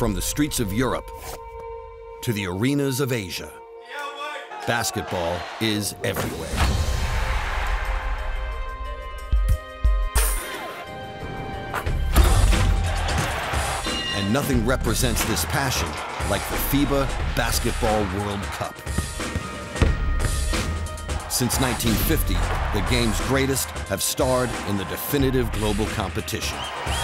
From the streets of Europe to the arenas of Asia, basketball is everywhere. And nothing represents this passion like the FIBA Basketball World Cup. Since 1950, the game's greatest have starred in the definitive global competition.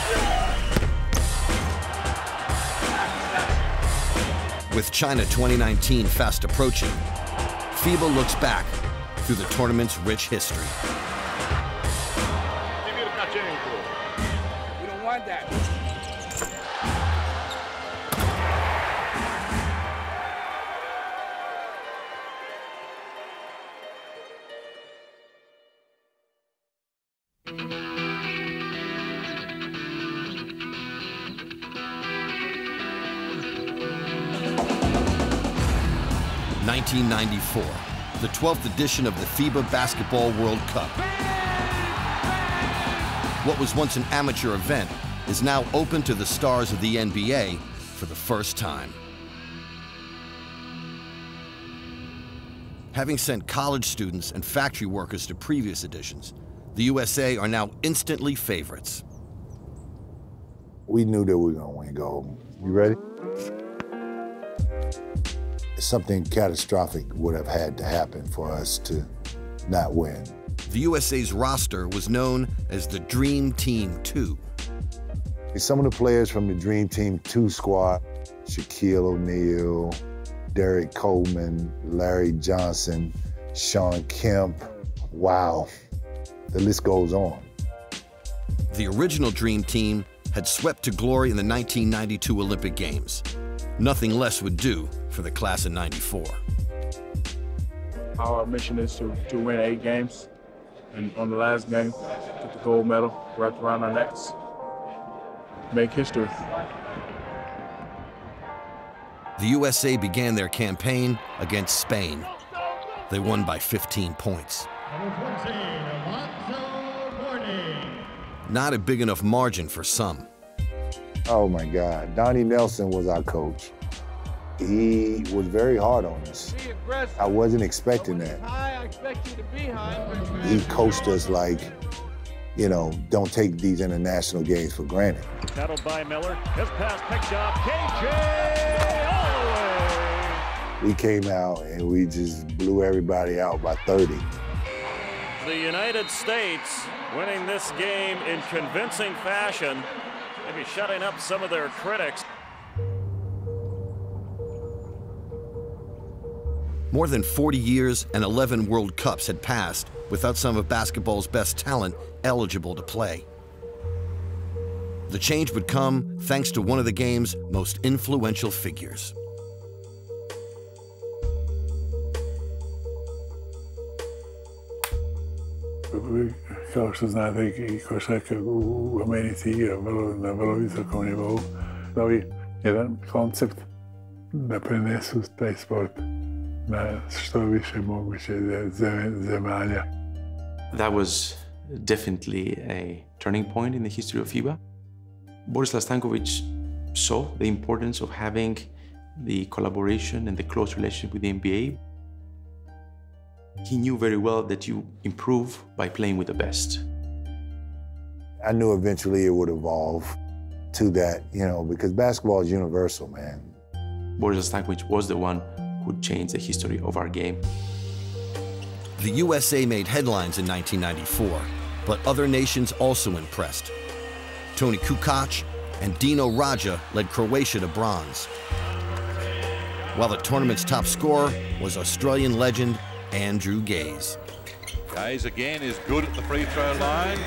With China 2019 fast approaching, FIBA looks back through the tournament's rich history. We don't want that. (1994), the 12th edition of the FIBA Basketball World Cup. What was once an amateur event is now open to the stars of the NBA for the first time. Having sent college students and factory workers to previous editions, the USA are now instantly favorites. We knew that we were going to win gold. You ready? Something catastrophic would have had to happen for us to not win. The USA's roster was known as the Dream Team 2. Some of the players from the Dream Team 2 squad, Shaquille O'Neal, Derek Coleman, Larry Johnson, Shawn Kemp, wow, the list goes on. The original Dream Team had swept to glory in the 1992 Olympic Games. Nothing less would do for the class of '94. Our mission is to win 8 games, and on the last game, get the gold medal wrapped around our necks, make history. The USA began their campaign against Spain. They won by 15 points. Not a big enough margin for some. Oh my God, Donnie Nelson was our coach. He was very hard on us. I wasn't expecting that. I expect you to be high. He coached us like, you know, don't take these international games for granted. Battled by Miller. His pass picked up. KJ all the way. We came out and we just blew everybody out by 30. The United States winning this game in convincing fashion, maybe shutting up some of their critics. More than 40 years and 11 World Cups had passed without some of basketball's best talent eligible to play. The change would come thanks to one of the game's most influential figures. Kao što znate, i košarka u Americi igra na vrlo visokom nivou. Novi jedan koncept da prenesu taj sport na što više moguće zemalja. That was definitely a turning point in the history of FIBA. Borislav Stankovic saw the importance of having the collaboration and the close relationship with the NBA. He knew very well that you improve by playing with the best. I knew eventually it would evolve to that, you know, because basketball is universal, man. Borislav Stankovic was the one who changed the history of our game. The USA made headlines in 1994, but other nations also impressed. Tony Kukoc and Dino Radja led Croatia to bronze, while the tournament's top scorer was Australian legend Andrew Gaze. Gaze again is good at the free throw line.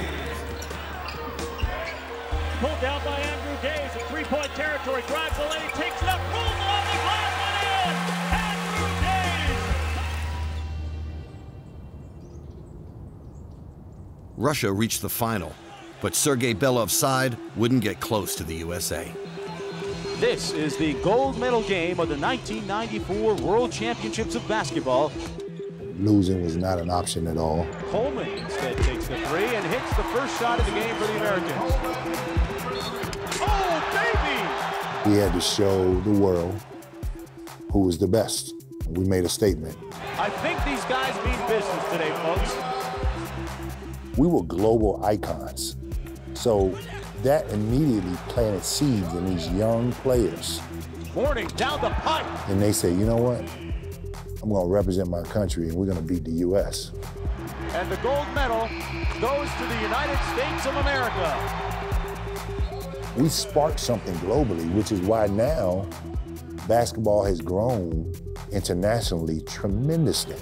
Pulled down by Andrew Gaze in three-point territory, drives the lane, takes it up, pulls it off the glass and in! Andrew Gaze! Russia reached the final, but Sergei Belov's side wouldn't get close to the USA. This is the gold medal game of the 1994 World Championships of Basketball. Losing was not an option at all. Coleman instead takes the three and hits the first shot of the game for the Americans. Oh, baby! We had to show the world who was the best. We made a statement. I think these guys mean business today, folks. We were global icons. So that immediately planted seeds in these young players. Morning down the pipe. And they say, you know what? I'm going to represent my country and we're going to beat the U.S. And the gold medal goes to the United States of America. We sparked something globally, which is why now basketball has grown internationally tremendously.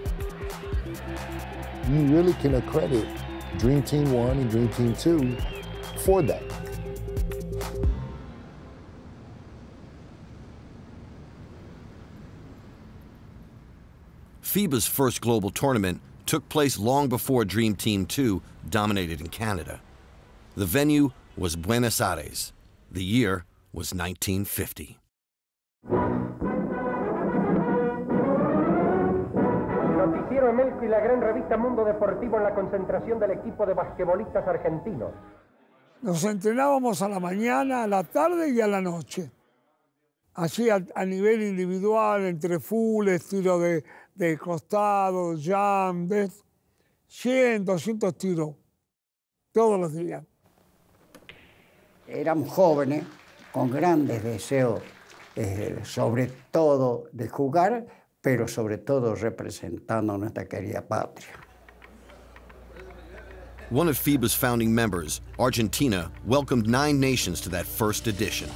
You really can accredit Dream Team 1 and Dream Team 2 for that. FIBA's first global tournament took place long before Dream Team 2 dominated in Canada. The venue was Buenos Aires. The year was 1950. Noticiero Emelco y la gran revista Mundo Deportivo en la concentración del equipo de basquetbolistas argentinos. Nos entrenábamos a la mañana, a la tarde y a la noche. Así a nivel individual, entre full, estilo de costado, jam, 100, 200 tiros, todos los días. Éramos jóvenes, con grandes deseos, sobre todo de jugar, pero sobre todo representando a nuestra querida patria. One of FIBA's founding members, Argentina, welcomed 9 nations to that first edition.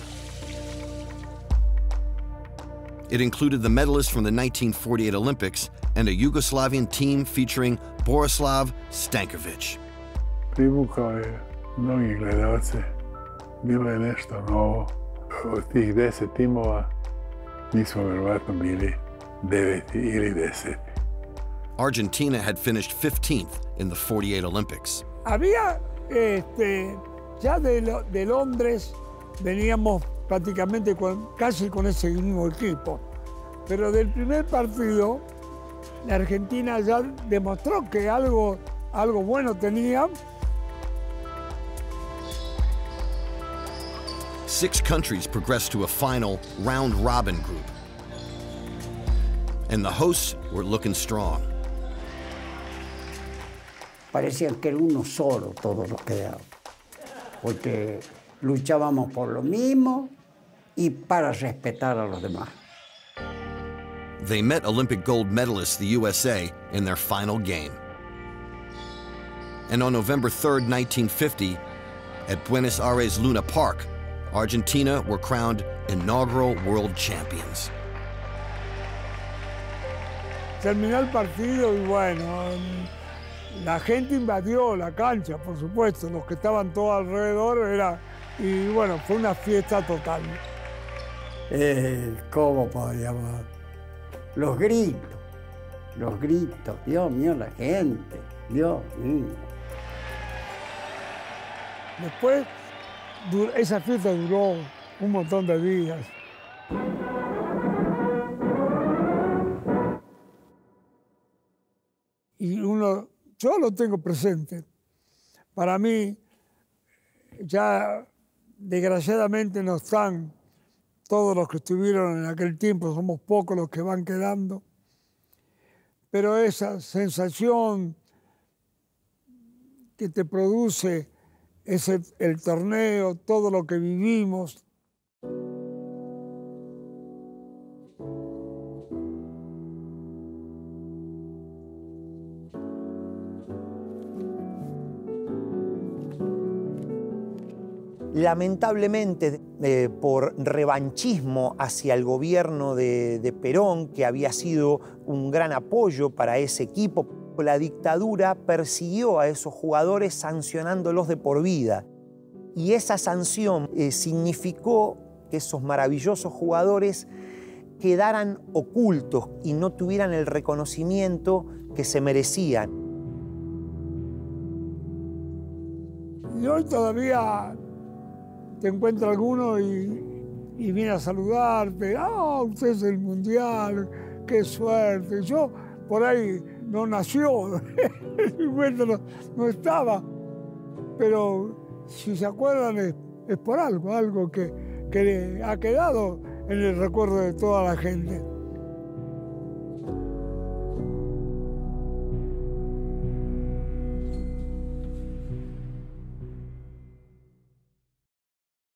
It included the medalists from the 1948 Olympics and a Yugoslavian team featuring Borislav Stanković. Privukao je mnogi gledalce, bilo je nešto novo. Od tih 10 timova, mi smo verovatno bili 9. ili 10. Argentina had finished 15th in the 48 Olympics. Había, ya de Londres, veníamos prácticamente casi con ese mismo equipo. Pero del primer partido, la Argentina ya demostró que algo bueno tenía. 6 countries progressed to a final round-robin group. And the hosts were looking strong. Parecían que era uno solo todos los que daban, porque luchábamos por lo mismo y para respetar a los demás. They met Olympic gold medalists, the USA, in their final game. And on November 3rd, 1950, at Buenos Aires Luna Park, Argentina were crowned inaugural world champions. Terminó el partido y bueno, la gente invadió la cancha, por supuesto, los que estaban todos alrededor y bueno, fue una fiesta total. ¿Cómo podíamos? Los gritos, Dios mío, la gente, Dios mío. Después, esa fiesta duró un montón de días. Y yo lo tengo presente. Para mí, ya desgraciadamente no están todos los que estuvieron en aquel tiempo, somos pocos los que van quedando. Pero esa sensación que te produce el torneo, todo lo que vivimos. Lamentablemente, por revanchismo hacia el gobierno de Perón, que había sido un gran apoyo para ese equipo, la dictadura persiguió a esos jugadores sancionándolos de por vida. Y esa sanción significó que esos maravillosos jugadores quedaran ocultos y no tuvieran el reconocimiento que se merecían. Y hoy todavía te encuentra alguno y viene a saludarte. ¡Ah, usted es el Mundial! ¡Qué suerte! Yo por ahí no nació, no estaba. Pero si se acuerdan es por algo que que ha quedado en el recuerdo de toda la gente.